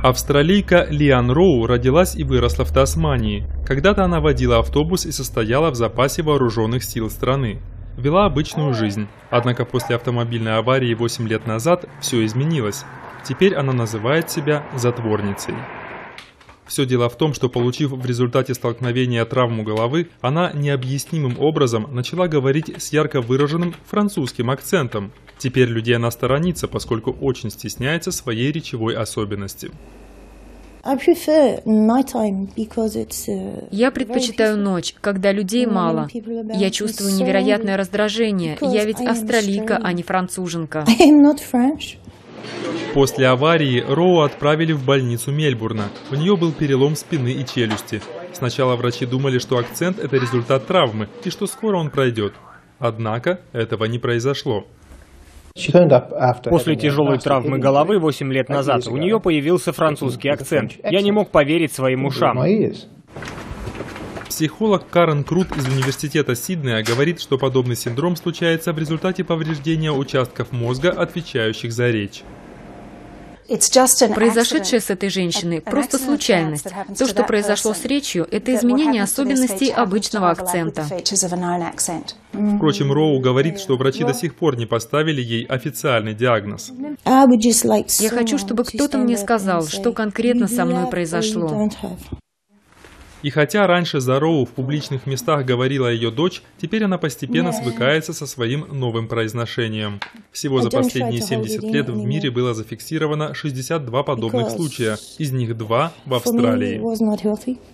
Австралийка Лиан Роу родилась и выросла в Тасмании. Когда-то она водила автобус и состояла в запасе вооруженных сил страны. Вела обычную жизнь. Однако после автомобильной аварии 8 лет назад все изменилось. Теперь она называет себя затворницей. Все дело в том, что, получив в результате столкновения травму головы, она необъяснимым образом начала говорить с ярко выраженным французским акцентом. Теперь людей она сторонится, поскольку очень стесняется своей речевой особенности. Я предпочитаю ночь, когда людей мало. Я чувствую невероятное раздражение. Я ведь австралийка, а не француженка. После аварии Роу отправили в больницу Мельбурна. У нее был перелом спины и челюсти. Сначала врачи думали, что акцент – это результат травмы и что скоро он пройдет. Однако этого не произошло. После тяжелой травмы головы 8 лет назад у нее появился французский акцент. Я не мог поверить своим ушам. Психолог Карен Крут из университета Сиднея говорит, что подобный синдром случается в результате повреждения участков мозга, отвечающих за речь. Произошедшее с этой женщиной – просто случайность. То, что произошло с речью – это изменение особенностей обычного акцента. Впрочем, Роу говорит, что врачи до сих пор не поставили ей официальный диагноз. Я хочу, чтобы кто-то мне сказал, что конкретно со мной произошло. И хотя раньше за Роу в публичных местах говорила ее дочь, теперь она постепенно свыкается со своим новым произношением. Всего за последние 70 лет в мире было зафиксировано 62 подобных случая, из них 2 в Австралии.